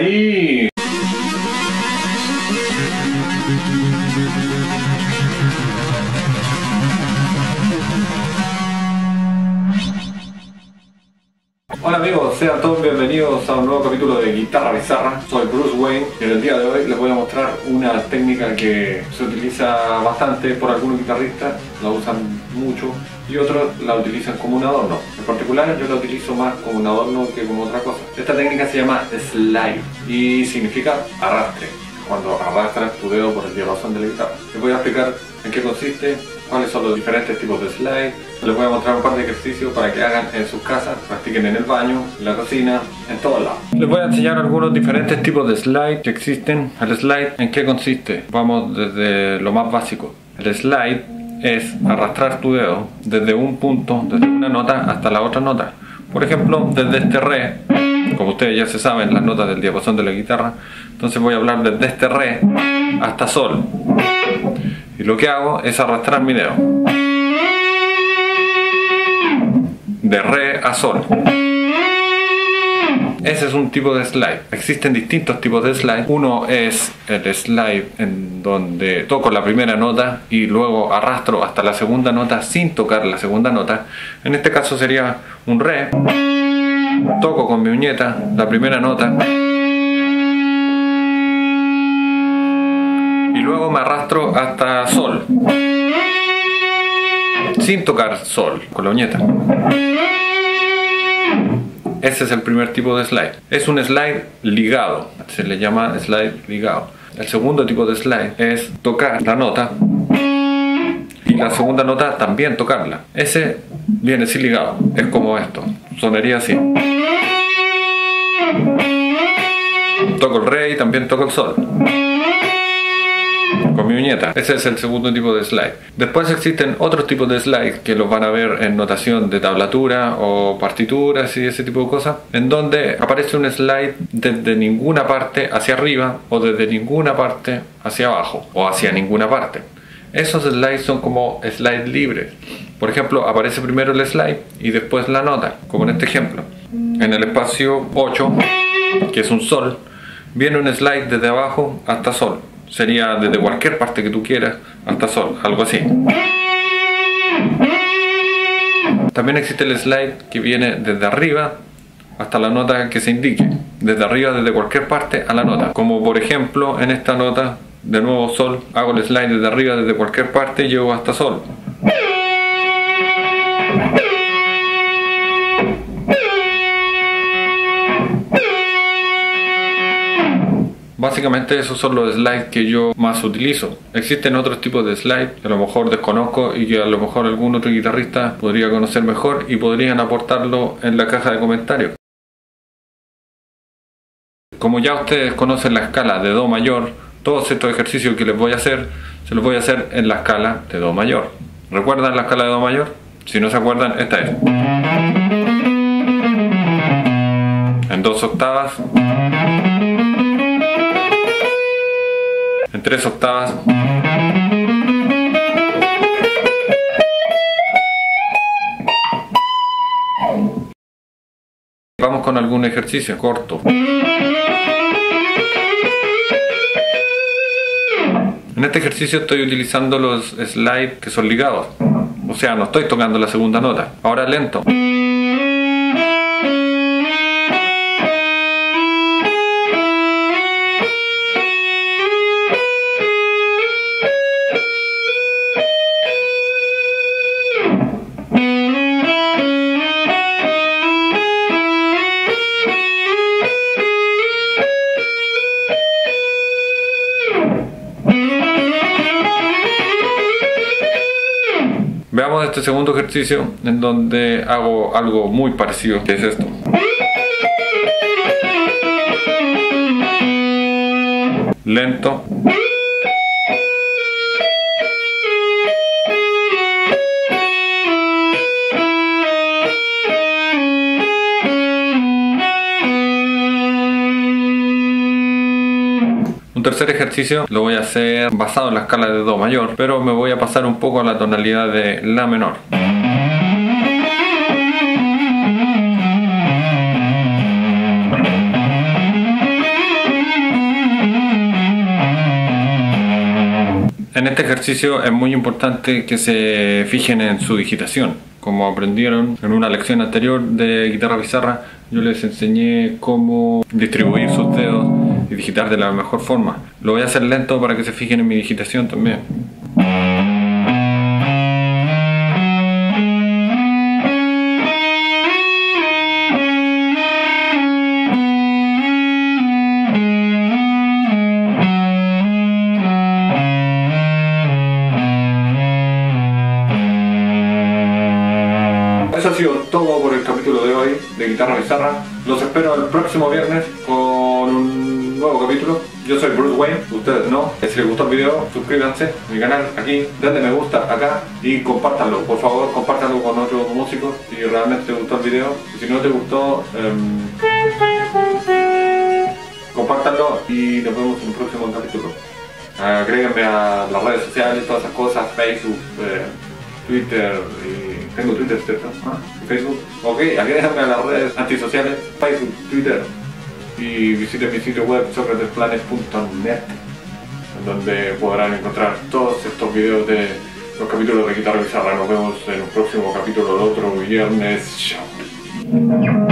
ahí. Hola amigos, sean todos bienvenidos a un nuevo capítulo de Guitarra Bizarra. Soy Bruce Wayne y en el día de hoy les voy a mostrar una técnica que se utiliza bastante por algunos guitarristas, la usan mucho y otros la utilizan como un adorno. En particular yo la utilizo más como un adorno que como otra cosa. Esta técnica se llama slide y significa arrastre, cuando arrastras tu dedo por el diapasón de la guitarra. Les voy a explicar en qué consiste, cuáles son los diferentes tipos de slide. Les voy a mostrar un par de ejercicios para que hagan en sus casas, practiquen en el baño, en la cocina, en todos lados. Les voy a enseñar algunos diferentes tipos de slide que existen. El slide, ¿en qué consiste? Vamos desde lo más básico. El slide es arrastrar tu dedo desde un punto, desde una nota hasta la otra nota. Por ejemplo, desde este re, como ustedes ya se saben las notas del diapasón de la guitarra, entonces voy a hablar desde este re hasta sol. Y lo que hago es arrastrar mi dedo de re a sol. Ese es un tipo de slide. Existen distintos tipos de slide. Uno es el slide en donde toco la primera nota y luego arrastro hasta la segunda nota sin tocar la segunda nota. En este caso sería un re. Toco con mi uñeta la primera nota y luego me arrastro hasta sol sin tocar sol con la uñeta. Ese es el primer tipo de slide. Es un slide ligado, se le llama slide ligado. El segundo tipo de slide es tocar la nota y la segunda nota también tocarla. Ese viene sin ligado, es como esto, sonaría así. Toco el re y también toco el sol con mi uñeta. Ese es el segundo tipo de slide. Después existen otros tipos de slide que los van a ver en notación de tablatura o partituras y ese tipo de cosas, en donde aparece un slide desde ninguna parte hacia arriba o desde ninguna parte hacia abajo o hacia ninguna parte. Esos slides son como slides libres. Por ejemplo, aparece primero el slide y después la nota, como en este ejemplo. En el espacio 8, que es un sol, viene un slide desde abajo hasta sol. Sería desde cualquier parte que tú quieras hasta sol, algo así. También existe el slide que viene desde arriba hasta la nota que se indique. Desde arriba, desde cualquier parte a la nota. Como por ejemplo en esta nota, de nuevo sol, hago el slide desde arriba, desde cualquier parte y llego hasta sol. Básicamente esos son los slides que yo más utilizo. Existen otros tipos de slides que a lo mejor desconozco y que a lo mejor algún otro guitarrista podría conocer mejor y podrían aportarlo en la caja de comentarios. Como ya ustedes conocen la escala de do mayor, todos estos ejercicios que les voy a hacer, se los voy a hacer en la escala de do mayor. ¿Recuerdan la escala de do mayor? Si no se acuerdan, esta es. En 2 octavas. En 3 octavas. Vamos con algún ejercicio corto. En este ejercicio estoy utilizando los slides que son ligados. O sea, no estoy tocando la segunda nota. Ahora lento. Veamos este segundo ejercicio en donde hago algo muy parecido, que es esto. Lento. Un tercer ejercicio lo voy a hacer basado en la escala de do mayor, pero me voy a pasar un poco a la tonalidad de la menor. En este ejercicio es muy importante que se fijen en su digitación. Como aprendieron en una lección anterior de guitarra bizarra, yo les enseñé cómo distribuir sus dedos y digitar de la mejor forma. Lo voy a hacer lento para que se fijen en mi digitación también. Eso ha sido todo por el capítulo de hoy de Guitarra Bizarra. Los espero el próximo viernes con un nuevo capítulo. Yo soy Bruce Wayne, ustedes no. Si les gustó el video, suscríbanse a mi canal aquí, denle me gusta acá y compártanlo. Por favor, compártanlo con otros músicos si realmente te gustó el video. Y si no te gustó, compártanlo y nos vemos en un próximo capítulo. Agréguenme a las redes sociales, todas esas cosas, Facebook, Twitter y... Tengo Twitter, ¿cierto? Facebook. Ok, agréguenme a las redes antisociales, Facebook, Twitter y visiten mi sitio web socratesplanes.net, en donde podrán encontrar todos estos videos de los capítulos de Guitarra Bizarra. Nos vemos en un próximo capítulo el otro viernes. Chao.